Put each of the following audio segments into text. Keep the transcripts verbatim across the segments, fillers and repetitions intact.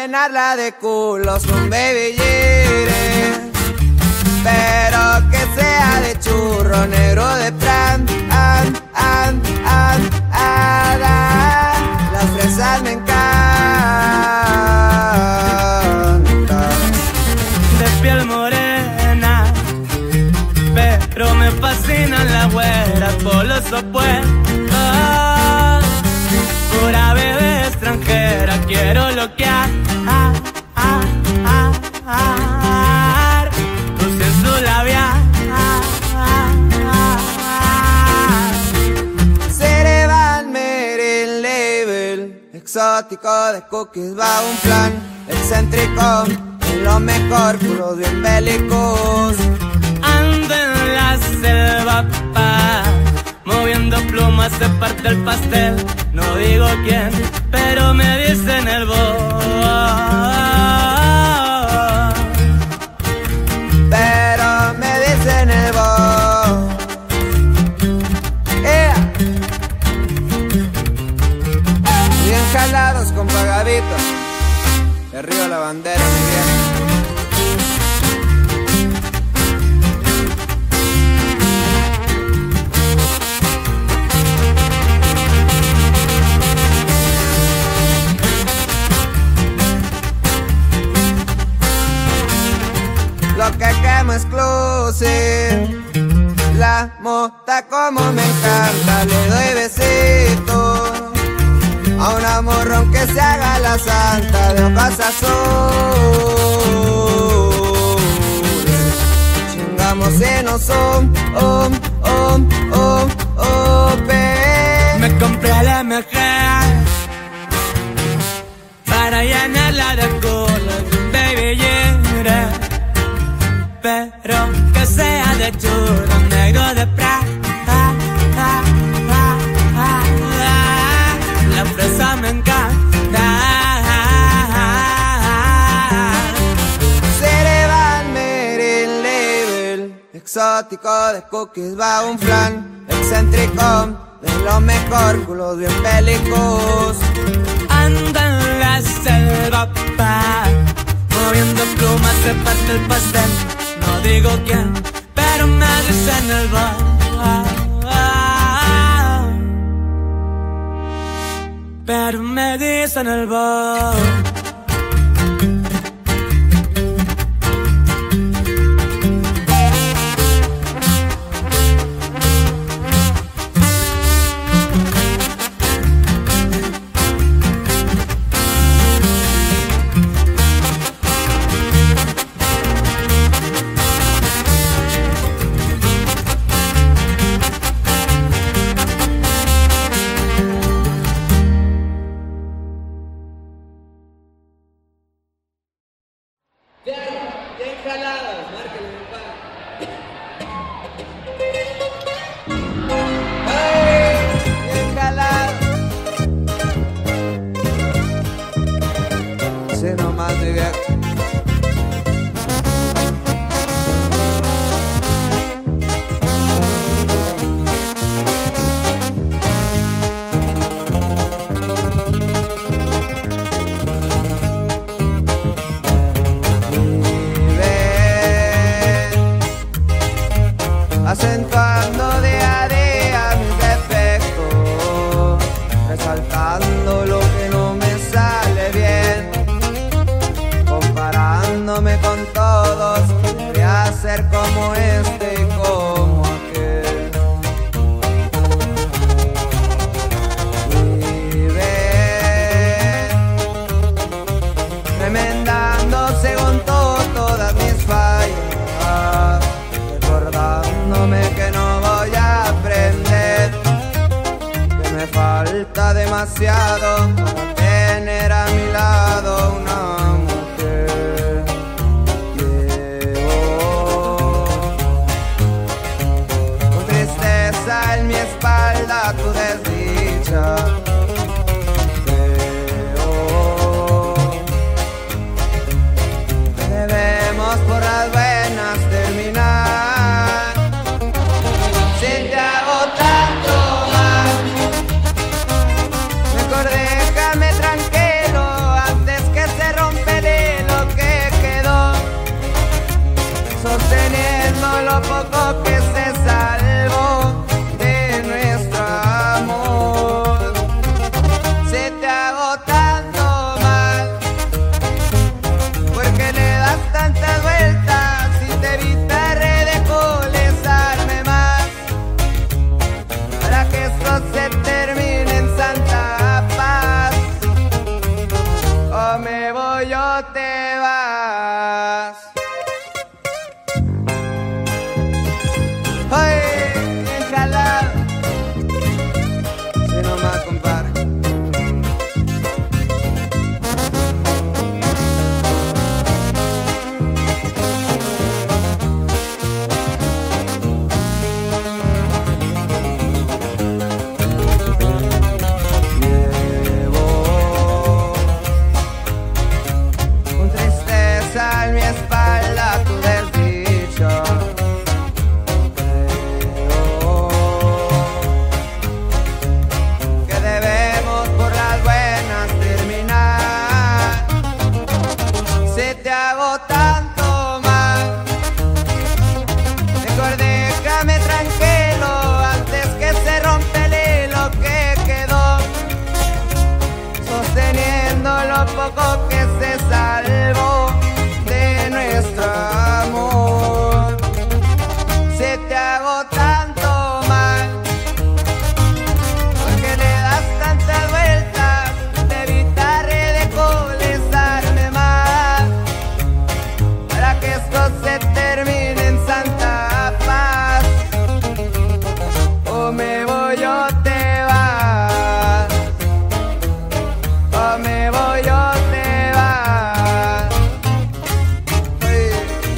llenarla de culos con baby gires, pero que sea de churro negro de plan, and, and, and, and, and. Las fresas me encantan, de piel morena, pero me fascinan las güeras por los opuestos. Pura bebé extranjera, quiero loquear, ah, ah, ah, ah, dulce en su labial, ah, ah, ah. Cerebral Merin Label, exótico de cookies va un plan, excéntrico, en lo mejor, puros bien bélicos. Ando en la selva, pa, moviendo plumas se parte el pastel. No digo quién, pero me dicen el voz. Pero me dicen el voz. Yeah. Bien jalados con pagavitos, de Río La Bandera, mi bien. Lo que quemo exclusive, la mota como me encanta, le doy besitos a un amorrón que se haga la santa de ojos azules. Chingamos si no son, oh, oh, oh, oh, pe. Me compré la M G para llenarla de cola, baby, yeah. Pero que sea de churro negro de pra, ah, ah, ah, ah, ah. La fresa me encanta, ah, ah. Cerebral Merin Label, exótico de cookies va un flan, excéntrico, de lo mejor, culos bien bélicos. Anda en la selva, pa, moviendo plumas se parte el pastel. No digo quién, pero me dicen el bar. Pero me dicen el bar. Acentuando día a día mis defectos, resaltando lo que no me sale bien, comparándome con todos, quería ser como este y como aquel. Y ven, remendando según todo todas mis fallas, recordándome que no voy a aprender, que me falta demasiado para tener a mi lado una mujer. Llevo con tristeza en mi espalda tu desdicha. Creo que debemos por las buenas terminar. Si te hago tanto mal, me acordé lo poco que se salvó de nuestro amor. Se te hago tanto mal, porque le das tantas vueltas y te evitaré de colesarme más, para que esto se termine en santa paz. O me voy o te vas. ¡Ay, bien jalado! Sí, nomás, compadre. Llevo un tristeza en mi espalda, tu desdicho. Que debemos por las buenas terminar. Se te hago tanto mal, mejor déjame tranquilo antes que se rompe el hilo que quedó, sosteniendo lo poco que se salvó de nuestro amor. Se te hago tanto mal, porque le das tantas vueltas, te evitaré de colesarme más, para que esto se termine en santa paz. O me voy o te vas, o me voy o te vas. Ay.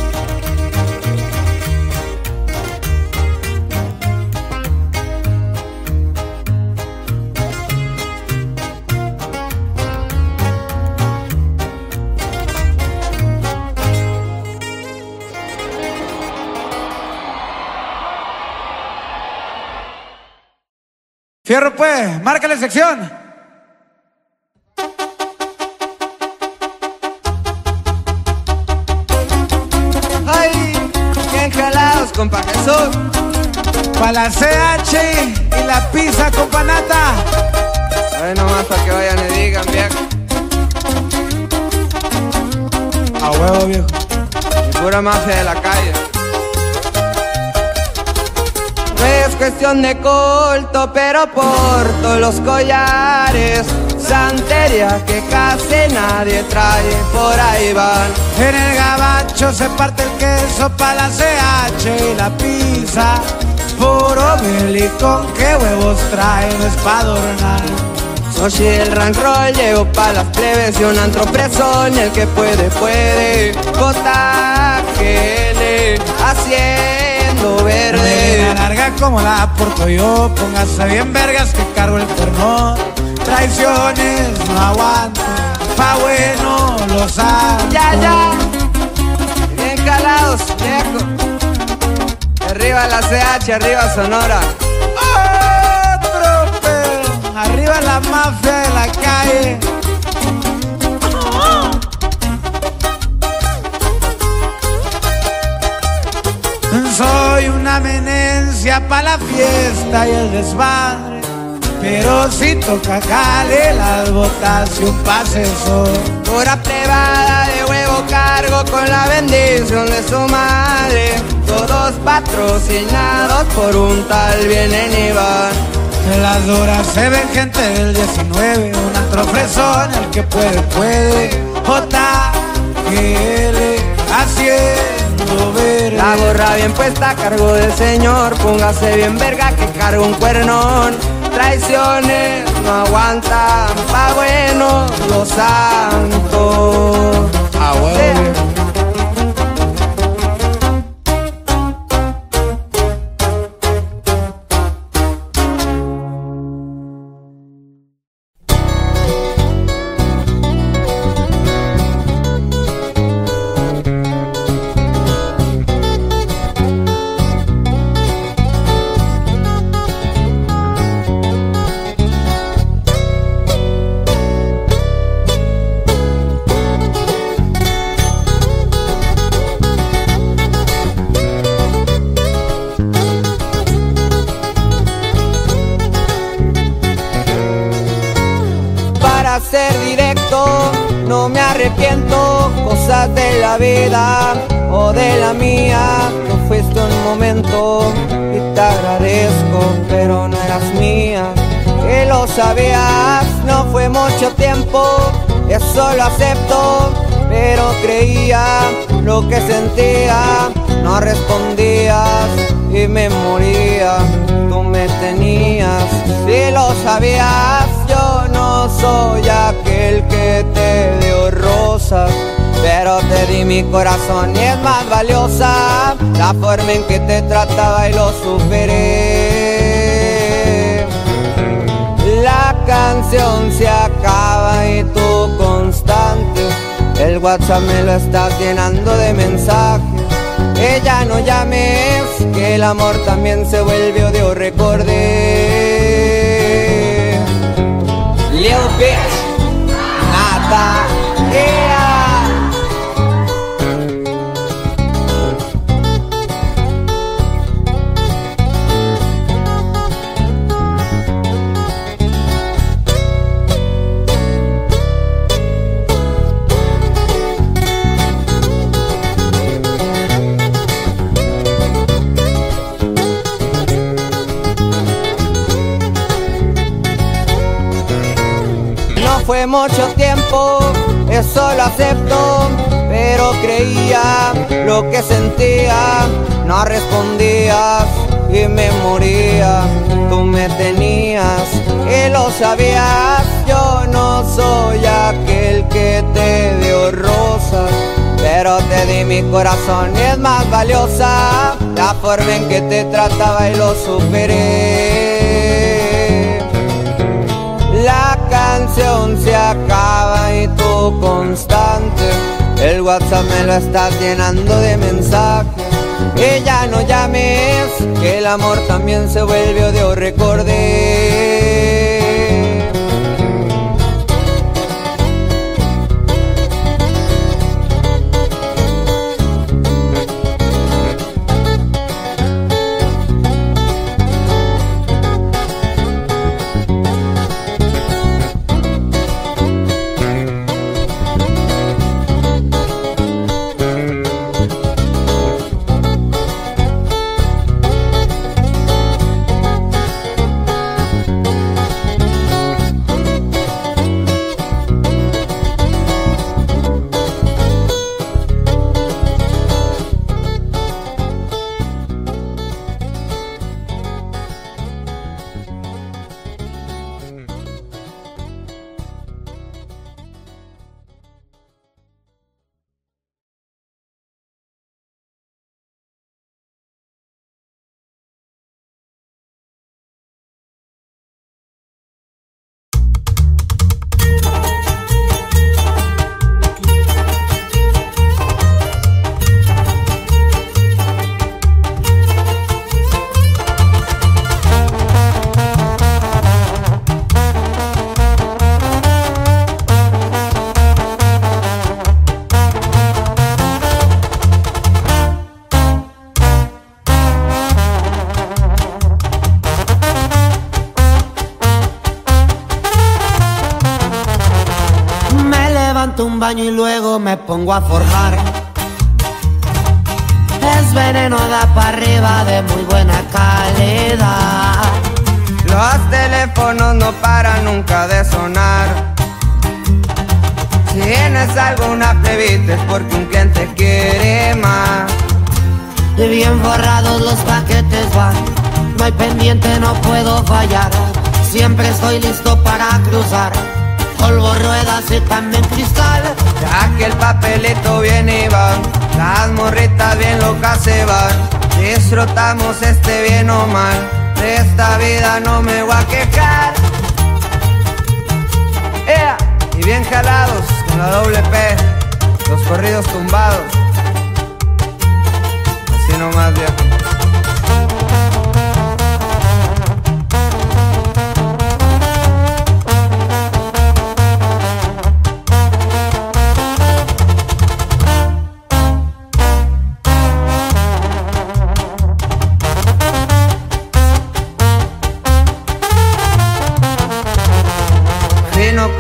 Fierro pues, márcale sección. Ay, bien jalados, compa Jesús. Pa' la C H y la pizza con panata. Ay, nomás para que vayan y digan, viejo. A huevo, viejo. Y pura mafia de la calle. No es cuestión de culto, pero porto los collares, santería que casi nadie trae, por ahí van. En el gabacho se parte el queso pa' la C H y la pizza. Puro con qué huevos trae, no es pa' adornar. Soy el rank roll, llego pa' las plebes y un antro presón, y el que puede, puede. J G L haciendo verde. La larga como la porto yo, póngase bien vergas que cargo el cuerno. Traiciones no aguanto, pa' bueno los amo. Ya, ya, bien calados, viejo. Arriba la C H, arriba Sonora. Otro pedo, arriba la mafia de la calle. Soy una amenencia pa' la fiesta y el desmadre, pero si toca jale las botas y un pase sol. Pura plebada de huevo cargo con la bendición de su madre. Todos patrocinados por un tal vienen y van. En las horas se ven gente del diecinueve, un antro fresón, el que puede, puede. J G L haciendo verde. La gorra bien puesta a cargo del señor, póngase bien verga que cargo un cuernón. Traiciones no aguantan, pa' bueno los santos. Ah, huevo. ser directo, no me arrepiento. Cosas de la vida o de la mía, tú fuiste un momento y te agradezco, pero no eras mía. Que lo sabías, no fue mucho tiempo, eso lo acepto, pero creía lo que sentía, no respondías y me moría. Tú me tenías, si lo sabías, yo no soy aquel que te dio rosas, pero te di mi corazón y es más valiosa la forma en que te trataba y lo superé. La canción se acaba y tú constante, el WhatsApp me lo estás llenando de mensajes. Ella no llames, que el amor también se vuelve odio, recordé. Lil bitch, nada, yeah. Fue mucho tiempo, eso lo acepto, pero creía lo que sentía, no respondías y me moría. Tú me tenías y lo sabías, yo no soy aquel que te dio rosas, pero te di mi corazón y es más valiosa la forma en que te trataba y lo superé. La canción se acaba y tú constante, el WhatsApp me lo estás llenando de mensajes. Y ya no llames, que el amor también se vuelve odio, recordé. Un baño y luego me pongo a forjar. Es veneno, da para arriba, de muy buena calidad. Los teléfonos no paran nunca de sonar. Si tienes alguna plebita es porque un cliente quiere más. Y bien forrados los paquetes van, no hay pendiente, no puedo fallar. Siempre estoy listo para cruzar, polvo, ruedas y también cristal. Ya que el papelito viene y va, las morritas bien locas se van. Disfrutamos este bien o mal, de esta vida no me voy a quejar. ¡Ea! Y bien jalados con la doble P, los corridos tumbados. Así nomás, viejo.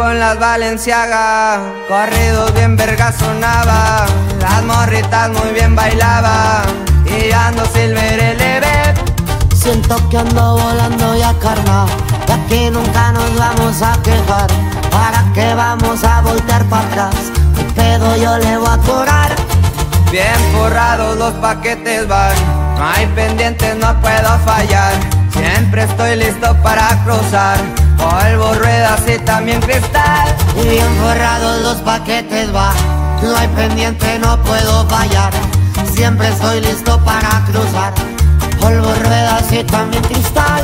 con las Balenciaga, corridos bien verga sonaba, las morritas muy bien bailaban, y ando Silver L B. Siento que ando volando ya, carnal, de aquí nunca nos vamos a quejar. ¿Para qué vamos a voltear para atrás? ¿Qué pedo yo le voy a curar? Bien forrados los paquetes van, no hay pendientes, no puedo fallar. Siempre estoy listo para cruzar, polvo, ruedas y también cristal. Y bien forrados los paquetes van, no hay pendiente, no puedo fallar. Siempre estoy listo para cruzar, polvo, ruedas y también cristal.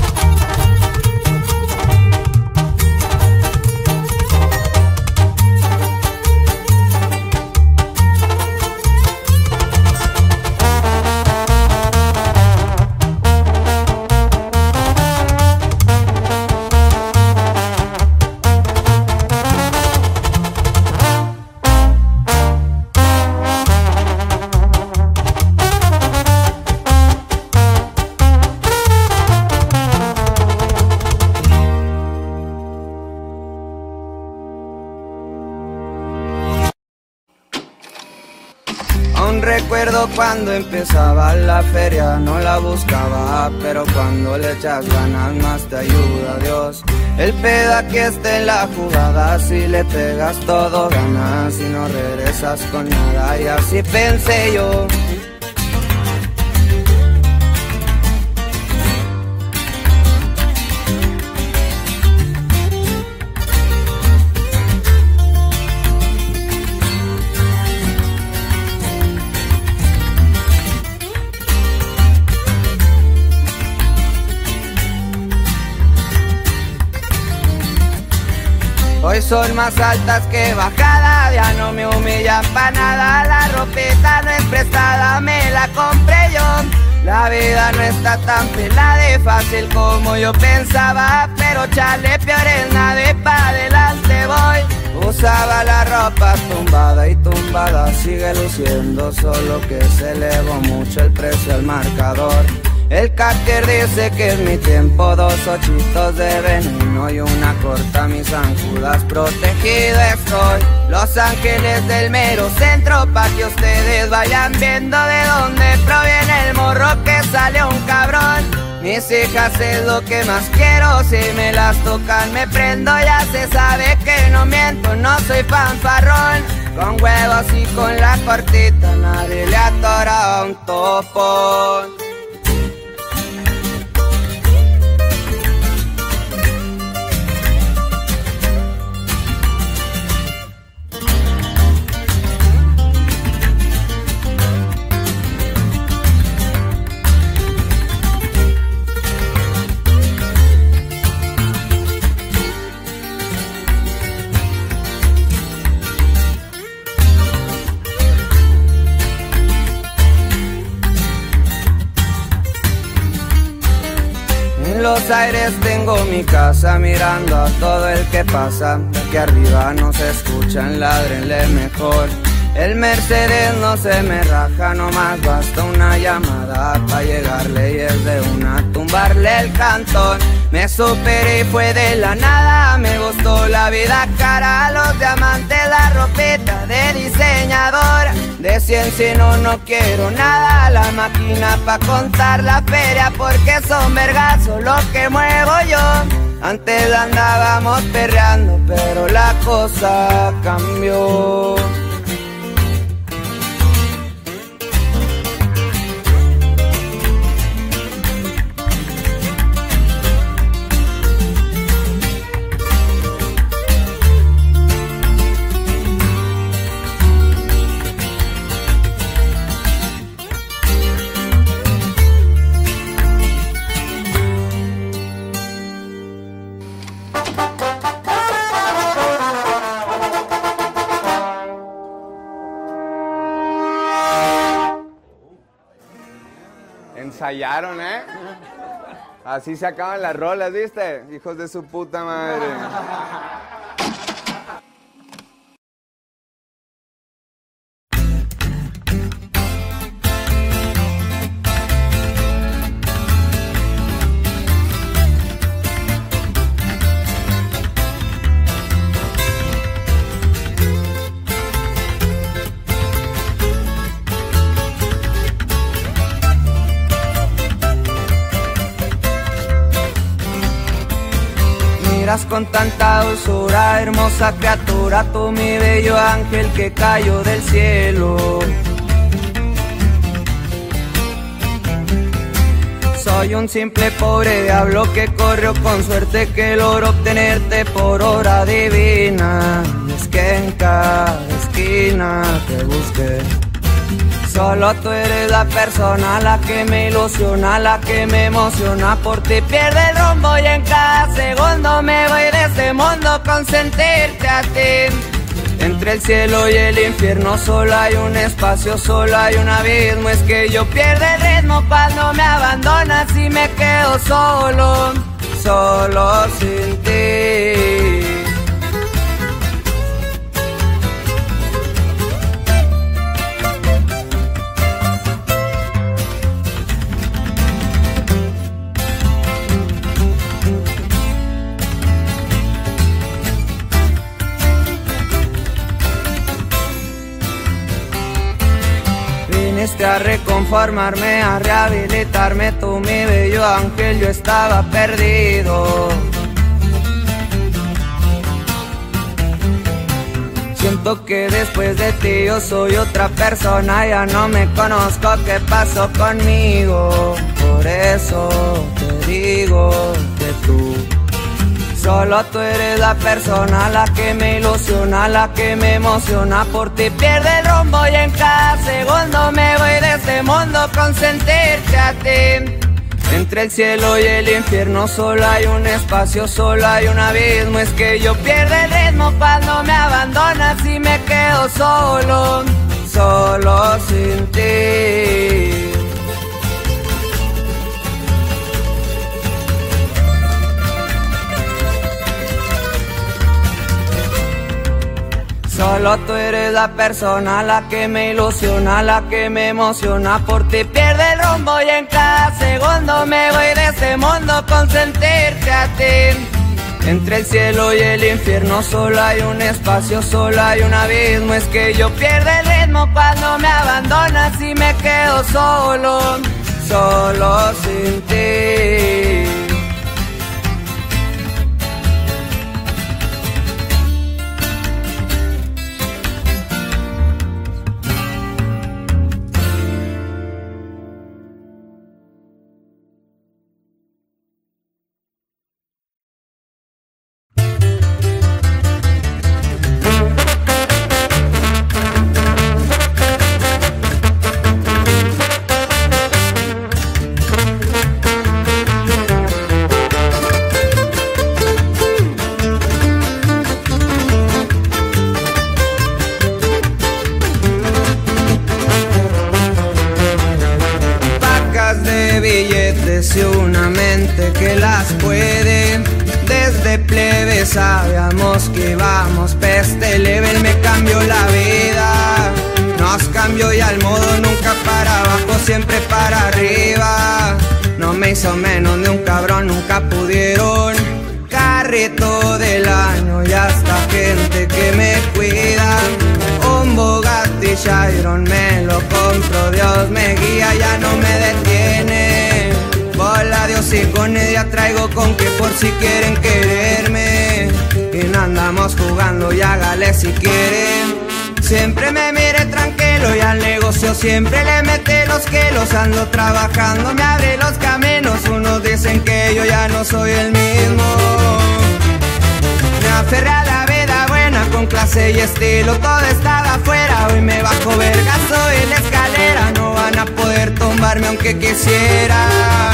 Recuerdo cuando empezaba la feria, no la buscaba, pero cuando le echas ganas más te ayuda Dios. El pedo aquí está en la jugada, si le pegas todo ganas y no regresas con nada, y así pensé yo. Hoy son más altas que bajadas, ya no me humillan pa' nada. La ropita no es prestada, me la compré yo. La vida no está tan pelada de fácil como yo pensaba, pero chale, peor es nada y pa' adelante voy. Usaba la ropa tumbada y tumbada sigue luciendo, solo que se elevó mucho el precio al marcador. El Cartier dice que es mi tiempo, dos ochitos de veneno y una corta, mis zancudas, protegido estoy. Los Ángeles del mero centro, pa' que ustedes vayan viendo de dónde proviene el morro que sale un cabrón. Mis hijas es lo que más quiero, si me las tocan me prendo, ya se sabe que no miento, no soy fanfarrón. Con huevos y con la cortita nadie le atora un topón. En los aires tengo mi casa, mirando a todo el que pasa. De aquí arriba no se escuchan, ládrenle mejor. El Mercedes no se me raja, nomás basta una llamada pa' llegarle y es de una tumbarle el cantón. Me superé y fue de la nada, me gustó la vida cara, los diamantes, la ropita de diseñador. De cien si no, no quiero nada, la máquina pa' contar la feria, porque son vergazos lo que muevo yo. Antes la andábamos perreando, pero la cosa cambió. Ensayaron, ¿eh? Así se acaban las rolas, ¿viste? Hijos de su puta madre. hablas con tanta dulzura, hermosa criatura, tú mi bello ángel que cayó del cielo. Soy un simple pobre diablo que corrió con suerte, que logró obtenerte por obra divina. Y es que en cada esquina te busqué. Solo tú eres la persona, la que me ilusiona, la que me emociona. Por ti pierde el rumbo y en cada segundo me voy de este mundo con sentirte a ti. Entre el cielo y el infierno solo hay un espacio, solo hay un abismo. Es que yo pierdo el ritmo cuando me abandonas y me quedo solo, solo sin ti. Viniste a reconformarme, a rehabilitarme, tú mi bello ángel, yo estaba perdido. Siento que después de ti yo soy otra persona, ya no me conozco, ¿qué pasó conmigo? Por eso te digo que tú, solo tú eres la persona, la que me ilusiona, la que me emociona. Por ti pierde el rumbo y en cada segundo me voy de este mundo con sentirte a ti. Entre el cielo y el infierno solo hay un espacio, solo hay un abismo. Es que yo pierdo el ritmo cuando me abandonas y me quedo solo, solo sin ti. Solo tú eres la persona, la que me ilusiona, la que me emociona. Por ti pierde el rumbo y en cada segundo me voy de este mundo con sentirte a ti. Entre el cielo y el infierno solo hay un espacio, solo hay un abismo. Es que yo pierdo el ritmo cuando me abandonas y me quedo solo, solo sin ti. Y una mente que las puede. Desde plebe sabíamos que íbamos peste leve. Él me cambió la vida, nos cambió y al modo nunca para abajo, siempre para arriba. No me hizo menos de un cabrón, nunca pudieron. Carrito del año y hasta gente que me cuida. Un Bugatti Chiron me lo compro, Dios me guía, ya no me detiene. Hola Dios y con ella traigo con que por si quieren quererme. Y no andamos jugando y hágale si quieren. Siempre me mire tranquilo y al negocio siempre le mete los kilos. Ando trabajando, me abre los caminos. Unos dicen que yo ya no soy el mismo. Me aferré a la vida buena con clase y estilo. Todo estaba afuera, hoy me bajo vergazo en la escalera. No van a poder tumbarme aunque quisieran.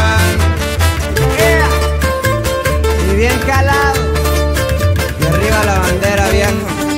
Yeah. Y bien calado, y arriba la bandera, viejo.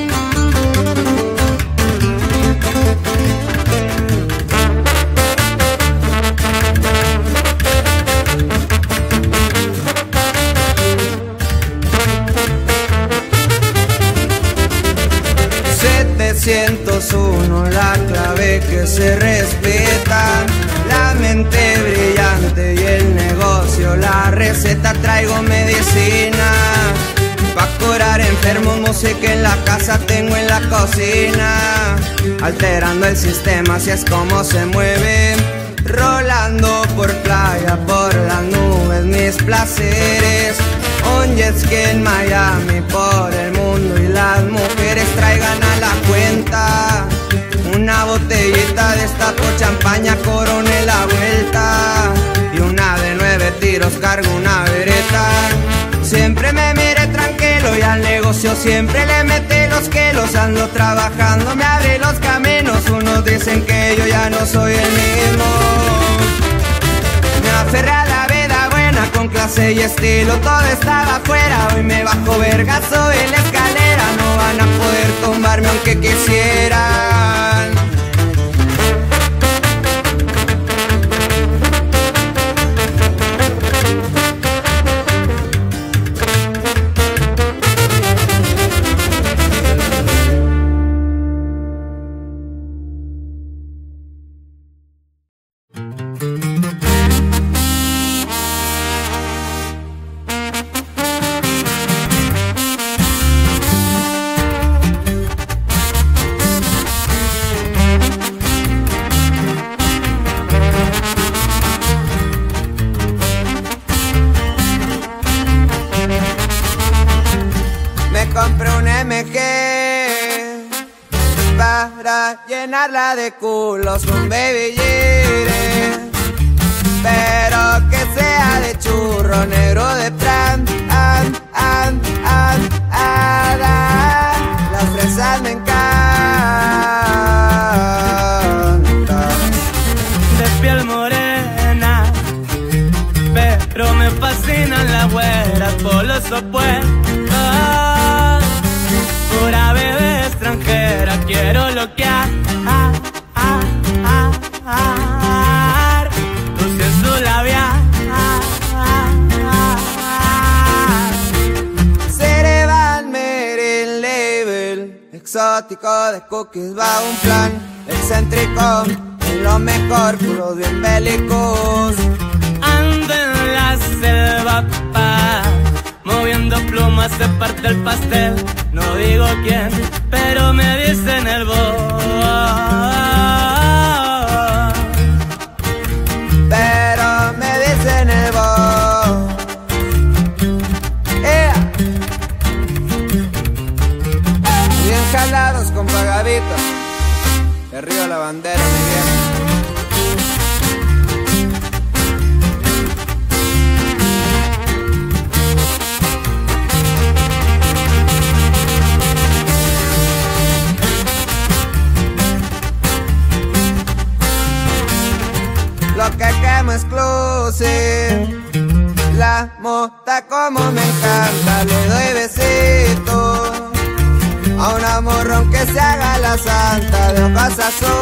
setecientos uno, la clave que se respeta. La mente brillante y el negocio, la receta. Traigo medicina pa' curar enfermos, música en la casa, tengo en la cocina. Alterando el sistema, así es como se mueve. Rolando por playa, por las nubes, mis placeres. Un jet ski en Miami por el mundo y las mujeres traigan a la cuenta una botellita de destapo, champaña, Corone la vuelta y una de nueve tiros cargo una vereta. Siempre me miré tranquilo y al negocio siempre le metí los kilos. Ando trabajando, me abre los caminos. Unos dicen que yo ya no soy el mismo. Me aferré a la vida buena con clase y estilo. Todo estaba afuera, hoy me bajo vergazo en la escalera. No van a poder tumbarme aunque quisieran. Para llenarla de culos con baby gire, pero que sea de churro negro de pran, an, an, an, an, an. Las fresas me encantan, de piel morena, pero me fascinan las güeras por los opuestos. Pura bebé extranjera, quiero loquear, ah, ah, ah, ah, dulce en su labial, ah, ah, ah, ah. Cerebral Merin Label, exótico de cookies va un plan, excéntrico, en lo mejor, puros bien bélicos. Ando en la selva, pa, moviendo plumas se parte el pastel. No digo quién, pero me dicen el voz. Pero me dicen el voz. Yeah. Bien jalados con pagaditos, de Río la Bandera, mi viejo. Lo que quemo exclusive, la mota como me encanta. Le doy besitos a una morrón que se haga la santa de ojos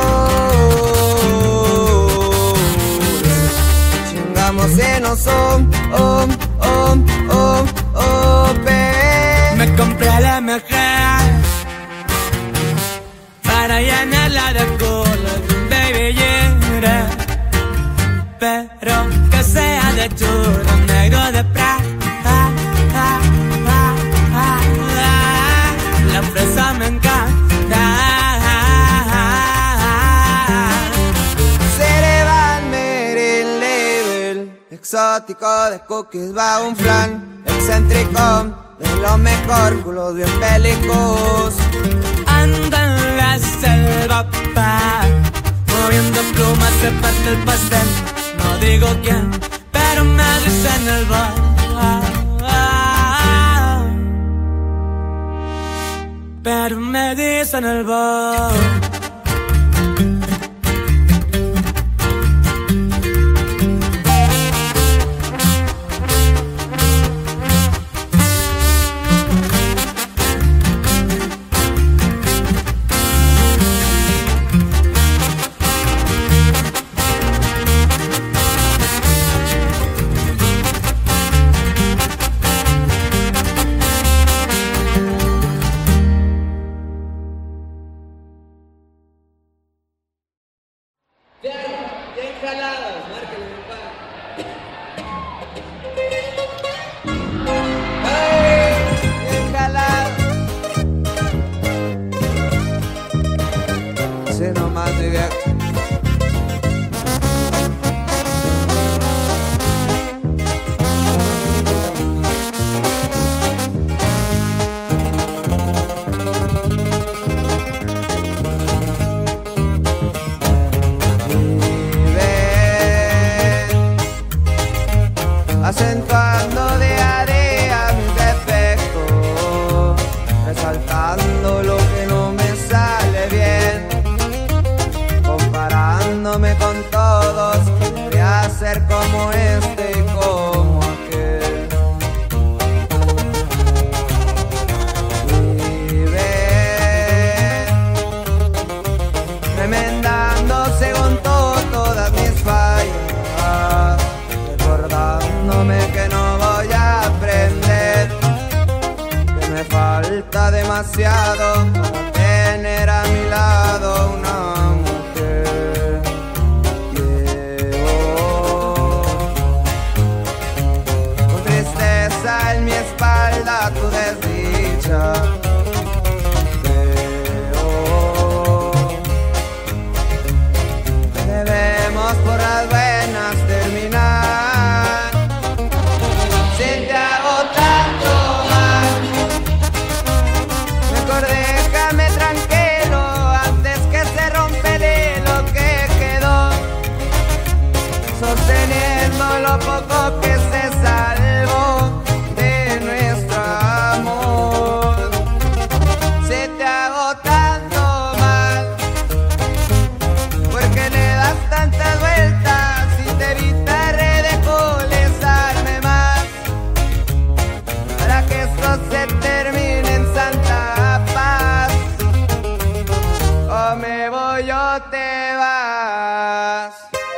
azules. Chingamos si no son, um, um, um, um, baby. Me compré la mejor para llenarla de color, baby, yeah. Pero que sea de churro negro de pra, ah, ah, ah, ah, ah. La fresa me encanta, ah, ah, ah. Cerebral Merin Label, exótico de cookies va un flan, excéntrico, de lo mejor, culos bien bélicos. Anda en la selva, pa, moviendo plumas se parte el pastel. No digo quién, pero me dicen el bar. Pero me dicen el bar. conforme con todos, quería ser como este y como aquel. Vive remendando según todo todas mis fallas, recordándome que no voy a aprender, que me falta demasiado para tener a mi lado una mujer. Llevo con tristeza en mi espalda tu desdicha. Creo que debemos por las buenas terminar. Si te hago tanto mal, mejor déjame tranquilo antes que se rompe el hilo que quedó, sosteniendo lo poco que se salvó de nuestro amor. Si te hago tanto mal, porque le das tantas vueltas y te evitaré de molestarme más, para que esto se termine en santa paz. O me voy o te vas.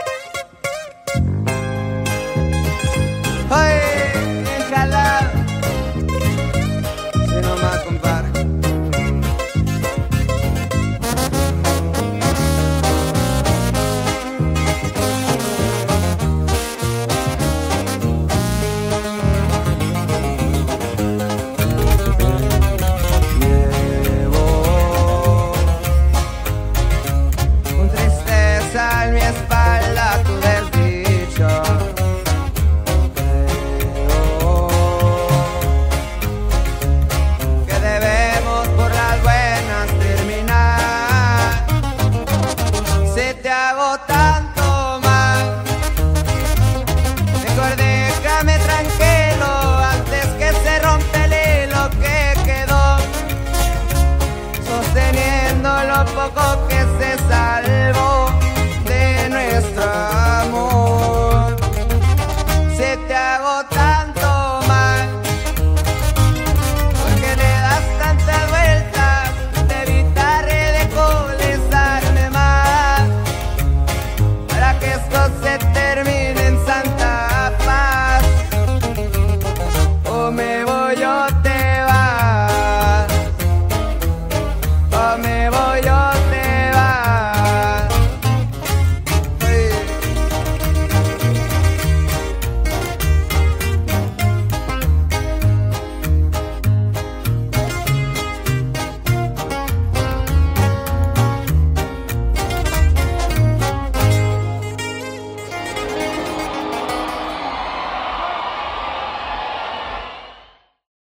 Oye, déjala, si no me compara. En mi espalda tu desdicha. Creo que debemos por las buenas terminar. Si te hago tanto mal, mejor déjame tranquilo antes que se rompe el hilo que quedó, sosteniendo lo poco que se salvó de nuestro amor. Si te hago tanto mal, porque le das tantas vueltas, te evitaré de molestarme más, para que esto se